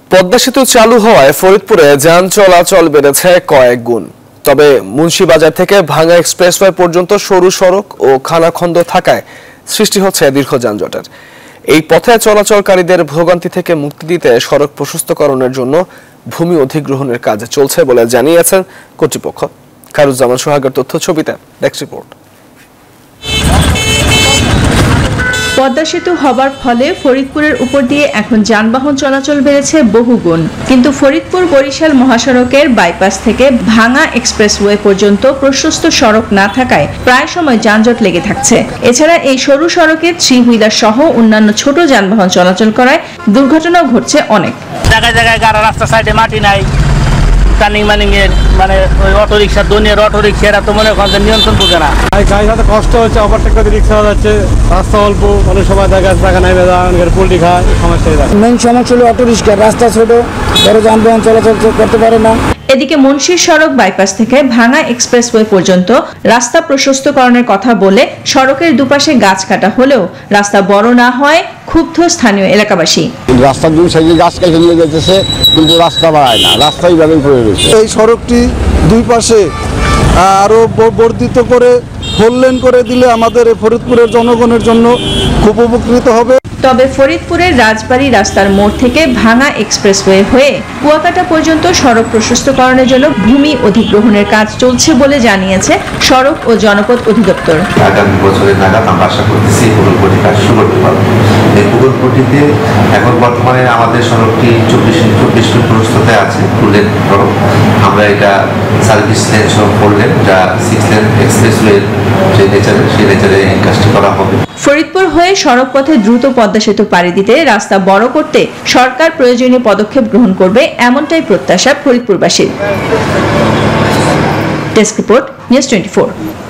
পদ্মা সেতু চালু হওয়ায় ফরিদপুরে যান চলাচল বেড়েছে কয়েক গুণ। তবে মুন্সিবাজার থেকে ভাঙ্গা এক্সপ্রেসওয়ে পর্যন্ত সরু সড়ক ও খানাখন্দ থাকায় সৃষ্টি হচ্ছে দীর্ঘ যানজটের। এই পথে চলাচলকারীদের ভোগান্তি থেকে মুক্তি দিতে সড়ক প্রশস্তকরণের জন্য ভূমি অধিগ্রহণের কাজ চলছে বলে জানিয়েছেন কর্তৃপক্ষ। খায়রুজ্জামান সোহাগের তথ্য ছবিতে ডেস্ক রিপোর্ট। পদ্মা সেতু হবার ফলে ফরিদপুরের উপর দিয়ে এখন যানবাহন চলাচল বেড়েছে বহুগুণ। কিন্তু ফরিদপুর বরিশাল মহাসড়কের বাইপাস থেকে ভাঙ্গা এক্সপ্রেসওয়ে পর্যন্ত প্রশস্ত সড়ক না থাকায় প্রায় সময় যানজট লেগে থাকছে। এছাড়া এই সরু সড়কে থ্রি হুইলার সহ অন্যান্য ছোট যানবাহন চলাচল করায় দুর্ঘটনাও ঘটছে অনেক। জায়গায় জায়গায় গাড়া রাস্তা সাইডে মাটি নাই, টার্নিং মানিং এর মানে ওই অটো রিক্সা দুনিয়ার অটো রিক্সারা তো মনে করেন নিয়ন্ত্রণ বুঝে না। গাড়ি সাথে কষ্ট হচ্ছে, ওভারটেক করতে রিক্সা যাচ্ছে, রাস্তা অল্প, অনেক সময় দেখা নাই পোল্ট্রি খায়, সমস্যা মেন সমস্যা হলো অটো রিক্সা, রাস্তা ছোট, বড় যানবাহন চলাচল করতে পারে না। এদিকে মুন্সির সড়ক বাইপাস থেকে ভাঙ্গা এক্সপ্রেসওয়ে পর্যন্ত রাস্তা প্রশস্তকরণের কথা বলে সড়কের দুপাশে গাছ কাটা হলেও রাস্তা বড় না হয় ক্ষুব্ধ স্থানীয় এলাকাবাসী। রাস্তার দুই সাইডে গাছ কেটে নিয়ে যেতেছে, কিন্তু রাস্তা বাড়ায় না, রাস্তা এইভাবেই পড়ে রয়েছে। এই সড়কটি দুই পাশে আরো বর্ধিত করে 4 লেন করে দিলে আমাদের ফরিদপুরের জনগণের জন্য খুব উপকৃত হবে। তবে ফরিদপুরের রাজবাড়ী রাস্তার মোড় থেকে ভাঙ্গা এক্সপ্রেসওয়ে হয়ে কুয়াকাটা পর্যন্ত সড়ক প্রশস্তকরণের জন্য ভূমি অধিগ্রহণের কাজ চলছে বলে জানিয়েছে সড়ক ও জনপথ অধিদপ্তর। আগামী বছরের নাগাদ আমরা আশা করতেছি প্রকল্পটি কাজ শুরু করতে পারবো। এই প্রকল্পটিতে এখন বর্তমানে আমাদের সড়কটি 24 ফিট প্রশস্ততে আছে, 2 লেন সড়ক। আমরা এটা সার্ভিস লেন সহ 4 লেন, যা 6 লেন এক্সপ্রেসওয়ে সেই নেচারে এই কাজটি করা হবে। ফরিদপুর হয়ে সড়ক পথে দ্রুত পদ্মা সেতু পাড়ি দিতে রাস্তা বড় করতে সরকার প্রয়োজনীয় পদক্ষেপ গ্রহণ করবে, এমনটাই প্রত্যাশা ফরিদপুরবাসীর। Desk report, news 24।